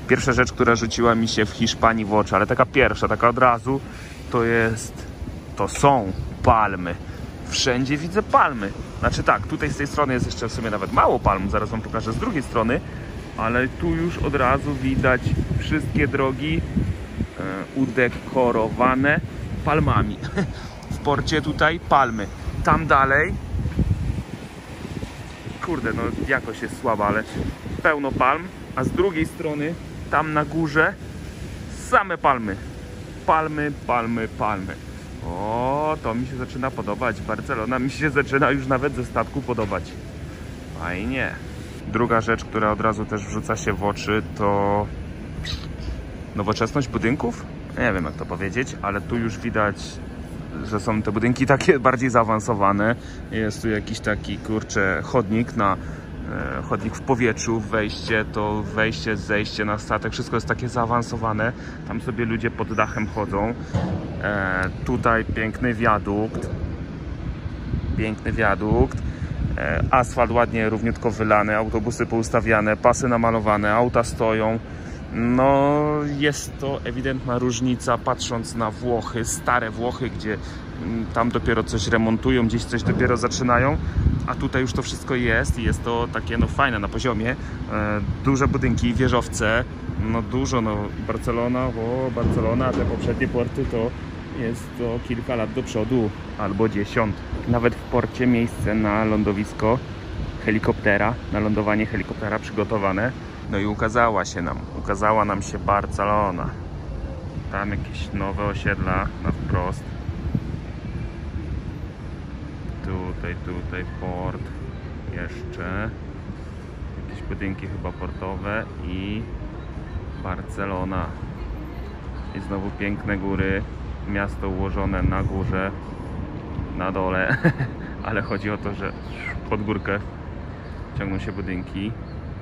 Pierwsza rzecz, która rzuciła mi się w Hiszpanii w oczy, ale taka pierwsza, taka od razu, to są palmy. Wszędzie widzę palmy. Znaczy tak, tutaj z tej strony jest jeszcze w sumie nawet mało palm, zaraz wam pokażę z drugiej strony, ale tu już od razu widać wszystkie drogi udekorowane palmami. W porcie tutaj palmy. Tam dalej, kurde, no jakoś jest słaba, ale pełno palm, a z drugiej strony, tam na górze, same palmy. Palmy, palmy, palmy. O, to mi się zaczyna podobać. Barcelona mi się zaczyna już nawet ze statku podobać. Fajnie. Druga rzecz, która od razu też wrzuca się w oczy, to nowoczesność budynków. Nie wiem, jak to powiedzieć, ale tu już widać, że są te budynki takie bardziej zaawansowane. Jest tu jakiś taki, kurczę, chodnik chodnik w powietrzu, wejście, zejście na statek, wszystko jest takie zaawansowane. Tam sobie ludzie pod dachem chodzą. Tutaj piękny wiadukt. Asfalt ładnie, równiutko wylany, autobusy poustawiane, pasy namalowane, auta stoją. No, jest to ewidentna różnica, patrząc na Włochy, stare Włochy, gdzie tam dopiero coś remontują, gdzieś coś dopiero zaczynają, a tutaj już to wszystko jest i jest to takie, no, fajne, na poziomie. Duże budynki, wieżowce, no dużo, no Barcelona, a te poprzednie porty to jest to kilka lat do przodu, albo 10. Nawet w porcie miejsce na lądowisko helikoptera, na lądowanie helikoptera przygotowane. No i ukazała nam się Barcelona. Tam jakieś nowe osiedla na wprost. Tutaj port. Jeszcze jakieś budynki chyba portowe i Barcelona. I znowu piękne góry. Miasto ułożone na górze, na dole. Ale chodzi o to, że pod górkę ciągną się budynki.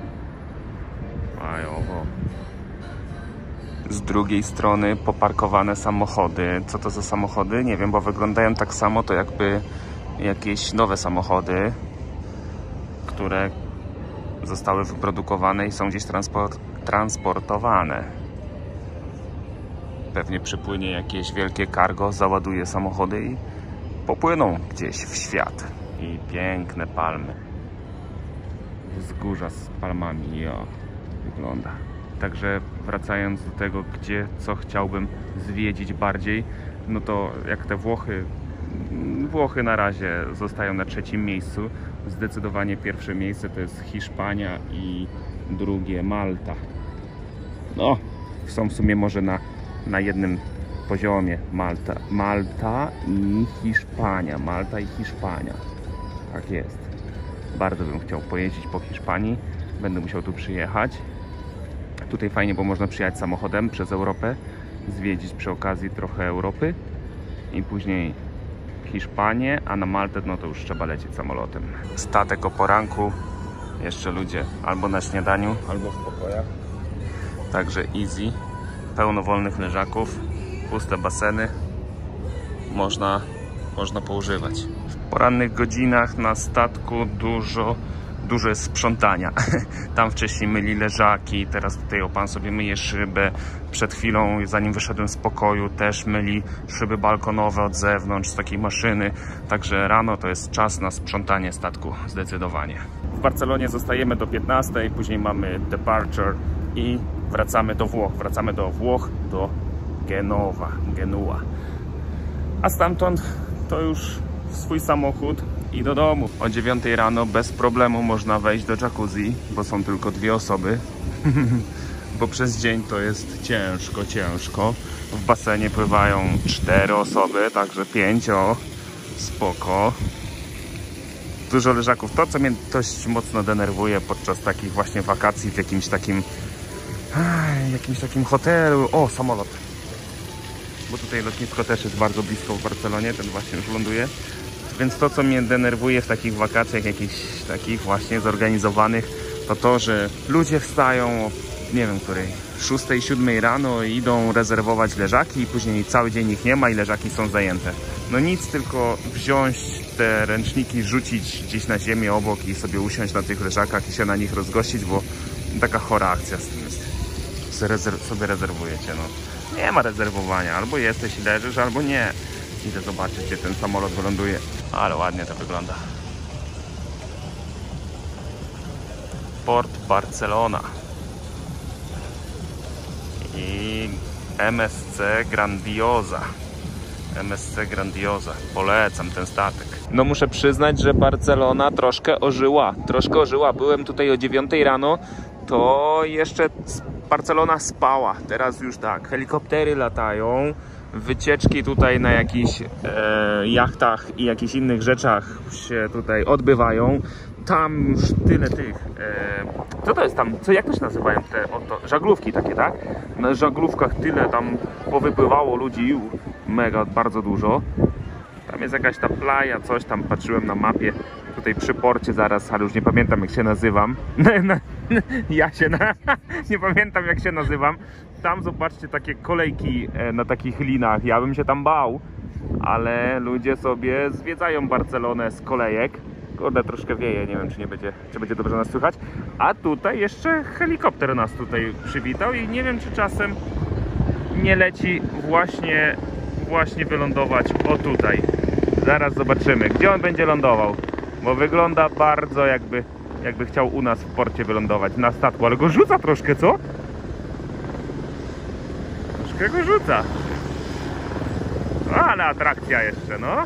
Fajowo. Z drugiej strony poparkowane samochody. Co to za samochody? Nie wiem, bo wyglądają tak samo, to jakby jakieś nowe samochody, które zostały wyprodukowane i są gdzieś transportowane. Pewnie przypłynie jakieś wielkie cargo, załaduje samochody i popłyną gdzieś w świat. I piękne palmy. Wzgórza z palmami, wygląda. Także wracając do tego, co chciałbym zwiedzić bardziej, no to jak te Włochy na razie zostają na 3. miejscu. Zdecydowanie pierwsze miejsce to jest Hiszpania i drugie Malta. No, są w sumie może na jednym poziomie Malta i Hiszpania. Tak jest. Bardzo bym chciał pojeździć po Hiszpanii. Będę musiał tu przyjechać. Tutaj fajnie, bo można przyjechać samochodem przez Europę, zwiedzić przy okazji trochę Europy i później Hiszpanię, a na Maltę no to już trzeba lecieć samolotem. Statek o poranku, jeszcze ludzie albo na śniadaniu, albo w pokojach. Także easy, pełno wolnych leżaków, puste baseny, można poużywać. W porannych godzinach na statku dużo jest sprzątania. Tam wcześniej myli leżaki, teraz tutaj pan sobie myje szybę. Przed chwilą, zanim wyszedłem z pokoju, też myli szyby balkonowe od zewnątrz z takiej maszyny. Także rano to jest czas na sprzątanie statku, zdecydowanie. W Barcelonie zostajemy do 15, później mamy departure i wracamy do Włoch, do Genua. A stamtąd to już swój samochód i do domu. O 9 rano bez problemu można wejść do jacuzzi, bo są tylko 2 osoby. Bo przez dzień to jest ciężko. W basenie pływają 4 osoby, także 5. Spoko. Dużo leżaków. To, co mnie dość mocno denerwuje podczas takich właśnie wakacji w jakimś takim hotelu. O, samolot. Bo tutaj lotnisko też jest bardzo blisko w Barcelonie, ten właśnie już ląduje. Więc to, co mnie denerwuje w takich wakacjach, jakichś takich właśnie zorganizowanych, to, że ludzie wstają o, nie wiem której, 6, 7 rano i idą rezerwować leżaki i później cały dzień ich nie ma i leżaki są zajęte. No nic, tylko wziąć te ręczniki, rzucić gdzieś na ziemię obok i sobie usiąść na tych leżakach i się na nich rozgościć, bo taka chora akcja z tym jest. sobie rezerwujecie, no. Nie ma rezerwowania, albo jesteś i leżysz, albo nie. Idę zobaczyć, gdzie ten samolot wyląduje. Ale ładnie to wygląda. Port Barcelona. I MSC Grandiosa. MSC Grandiosa. Polecam ten statek. No muszę przyznać, że Barcelona troszkę ożyła. Troszkę ożyła. Byłem tutaj o 9 rano. To jeszcze Barcelona spała. Teraz już tak. Helikoptery latają. Wycieczki tutaj na jakichś jachtach i jakichś innych rzeczach się tutaj odbywają. Tam już tyle tych... co to jest tam? Jak to się nazywają te żaglówki takie, tak? Na żaglówkach tyle tam powypływało ludzi. Mega, bardzo dużo. Tam jest jakaś ta playa, coś tam patrzyłem na mapie. Tutaj przy porcie zaraz, ale już nie pamiętam, jak się nazywam. Nie pamiętam, jak się nazywam. Tam zobaczcie takie kolejki na takich linach. Ja bym się tam bał, ale ludzie sobie zwiedzają Barcelonę z kolejek. Kurde, troszkę wieje, nie wiem, czy będzie dobrze nas słychać. A tutaj jeszcze helikopter nas tutaj przywitał i nie wiem, czy czasem nie leci właśnie wylądować o tutaj. Zaraz zobaczymy, gdzie on będzie lądował. Bo wygląda bardzo jakby chciał u nas w porcie wylądować, na statku. Ale go rzuca troszkę, co? Troszkę go rzuca. Ale atrakcja jeszcze, no.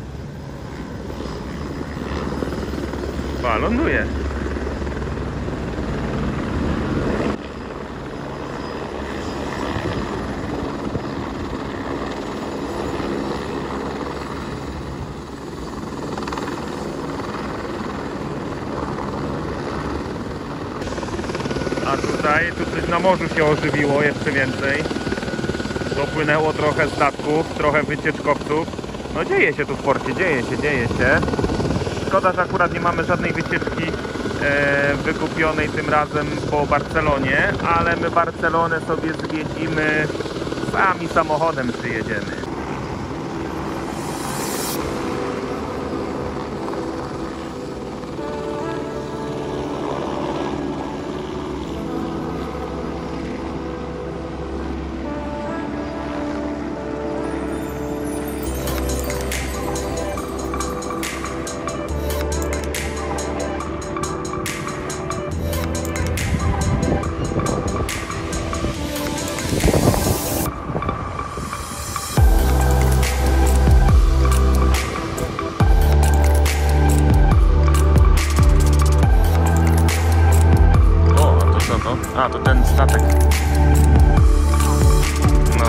Ląduje. A tutaj, tu coś na morzu się ożywiło jeszcze więcej. Dopłynęło trochę statków, trochę wycieczkowców. No dzieje się tu w porcie, dzieje się. Szkoda, że akurat nie mamy żadnej wycieczki wykupionej tym razem po Barcelonie, ale my Barcelonę sobie zwiedzimy, sami samochodem przyjedziemy. A, to ten statek. No.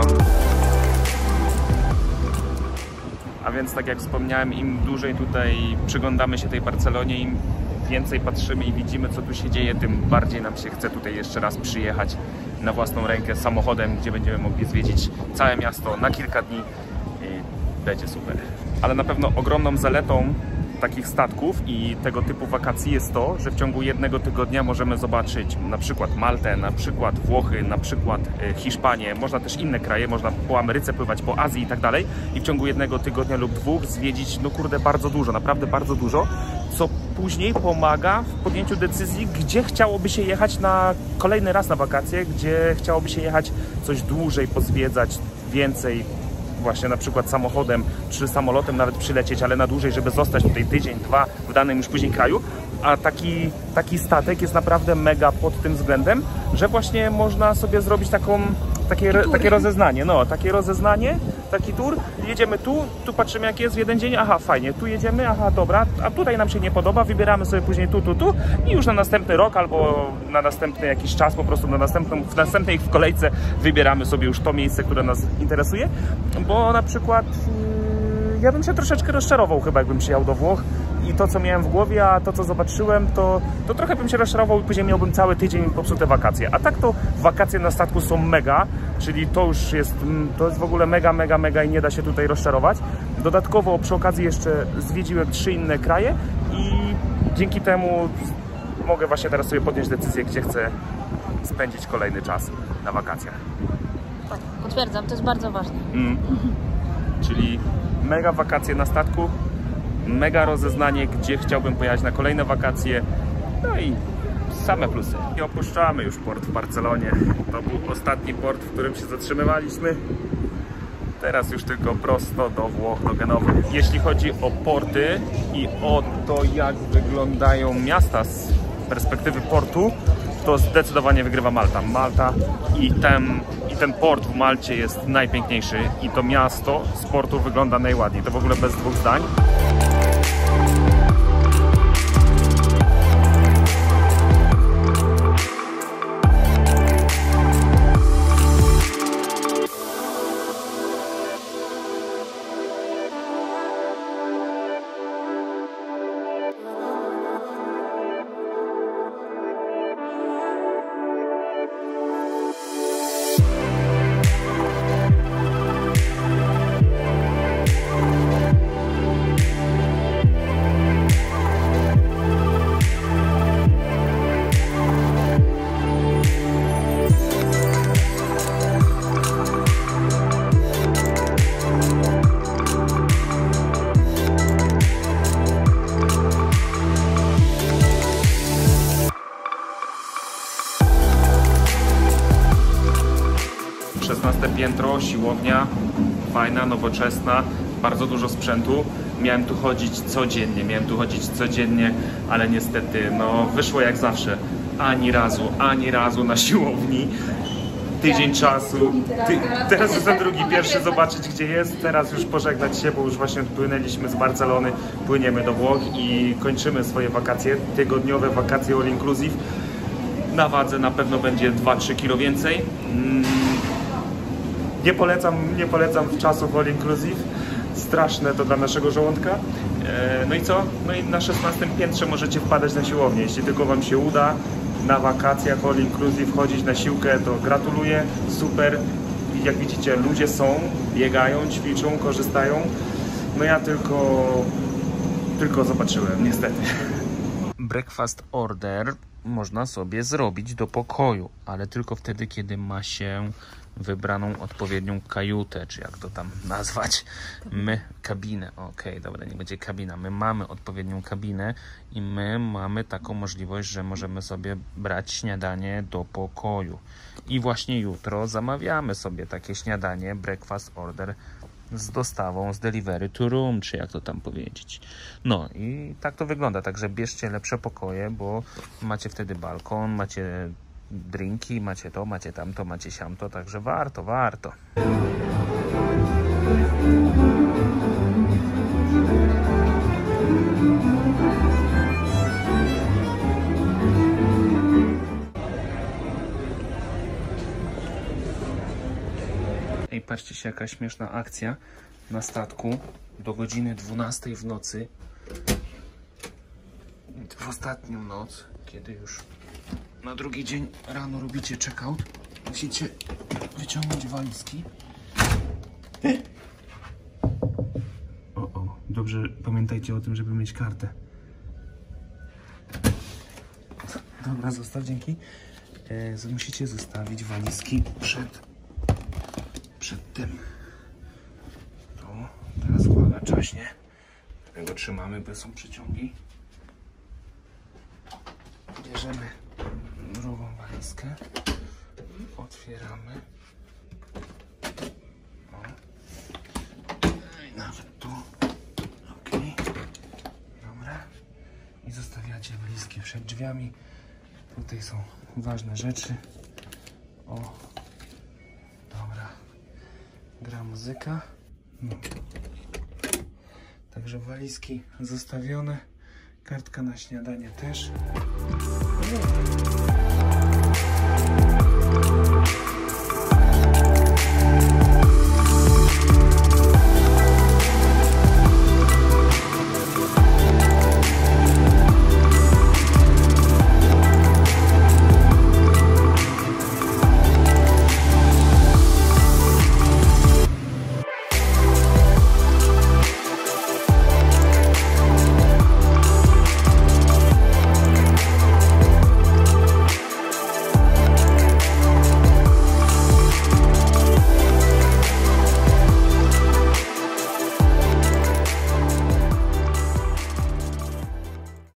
A więc tak jak wspomniałem, im dłużej tutaj przyglądamy się tej Barcelonie, im więcej patrzymy i widzimy, co tu się dzieje, tym bardziej nam się chce tutaj jeszcze raz przyjechać na własną rękę samochodem, gdzie będziemy mogli zwiedzić całe miasto na kilka dni i będzie super. Ale na pewno ogromną zaletą takich statków i tego typu wakacji jest to, że w ciągu jednego tygodnia możemy zobaczyć na przykład Maltę, na przykład Włochy, na przykład Hiszpanię, można też inne kraje, można po Ameryce pływać, po Azji i tak dalej i w ciągu jednego tygodnia lub dwóch zwiedzić, no kurde, bardzo dużo, naprawdę bardzo dużo, co później pomaga w podjęciu decyzji, gdzie chciałoby się jechać na kolejny raz na wakacje, gdzie chciałoby się jechać coś dłużej, pozwiedzać więcej, właśnie na przykład samochodem czy samolotem nawet przylecieć, ale na dłużej, żeby zostać tutaj tydzień, dwa w danym już później kraju. A taki statek jest naprawdę mega pod tym względem, że właśnie można sobie zrobić takie rozeznanie, no, takie rozeznanie, taki tour, jedziemy tu patrzymy jak jest w jeden dzień, aha, fajnie, tu jedziemy, aha, dobra, a tutaj nam się nie podoba, wybieramy sobie później tu i już na następny rok albo na następny jakiś czas, po prostu w następnej w kolejce wybieramy sobie już to miejsce, które nas interesuje, bo na przykład ja bym się troszeczkę rozczarował chyba, jakbym przyjechał do Włoch i to, co miałem w głowie, a to, co zobaczyłem, to trochę bym się rozczarował i później miałbym cały tydzień popsute wakacje. A tak to wakacje na statku są mega, czyli to już jest w ogóle mega i nie da się tutaj rozczarować. Dodatkowo przy okazji jeszcze zwiedziłem 3 inne kraje i dzięki temu mogę właśnie teraz sobie podjąć decyzję, gdzie chcę spędzić kolejny czas na wakacjach. Tak, potwierdzam, to jest bardzo ważne. Czyli mega wakacje na statku, mega rozeznanie, gdzie chciałbym pojechać na kolejne wakacje, no i same plusy. I opuszczamy już port w Barcelonie. To był ostatni port, w którym się zatrzymywaliśmy. Teraz już tylko prosto do Włoch, do Genowy. Jeśli chodzi o porty i o to, jak wyglądają miasta z perspektywy portu, to zdecydowanie wygrywa Malta. Malta i ten port w Malcie jest najpiękniejszy i to miasto z portu wygląda najładniej. To w ogóle bez dwóch zdań. Piętro, siłownia, fajna, nowoczesna, bardzo dużo sprzętu. Miałem tu chodzić codziennie, ale niestety no, wyszło jak zawsze. Ani razu na siłowni. Tydzień czasu. Teraz jestem drugi, pierwszy zobaczyć gdzie jest. Teraz już pożegnać się, bo już właśnie odpłynęliśmy z Barcelony. Płyniemy do Włoch i kończymy swoje wakacje. Tygodniowe wakacje all inclusive. Na wadze na pewno będzie 2-3 kg więcej. Nie polecam czasów all inclusive. Straszne to dla naszego żołądka. No i co? No i na 16 piętrze możecie wpadać na siłownię. Jeśli tylko wam się uda na wakacjach all inclusive chodzić na siłkę, to gratuluję. Super. Jak widzicie, ludzie są, biegają, ćwiczą, korzystają. No ja tylko zobaczyłem, niestety. Breakfast order można sobie zrobić do pokoju, ale tylko wtedy, kiedy ma się wybraną odpowiednią kajutę, czy jak to tam nazwać, kabinę, okej, dobra, nie będzie kabina, my mamy odpowiednią kabinę i my mamy taką możliwość, że możemy sobie brać śniadanie do pokoju i właśnie jutro zamawiamy sobie takie śniadanie, breakfast order z dostawą, z delivery to room, czy jak to tam powiedzieć. No i tak to wygląda, także bierzcie lepsze pokoje, bo macie wtedy balkon, macie drinki, macie to, macie tamto, macie siamto, także warto. Ej, patrzcie się, jaka śmieszna akcja na statku do godziny 12 w nocy. W ostatnią noc, kiedy już na drugi dzień rano robicie check-out, musicie wyciągnąć walizki. Dobrze, pamiętajcie o tym, żeby mieć kartę. Dobra, zostaw, dzięki. Musicie zostawić walizki przed tym. Tu, teraz uwaga, czaśnie. Tego trzymamy, bo są przeciągi. Bierzemy drugą walizkę, otwieramy, i nawet tu, ok, dobra, i zostawiacie walizki przed drzwiami. Tutaj są ważne rzeczy. O, dobra, gra muzyka, no. Także walizki zostawione. Kartka na śniadanie też.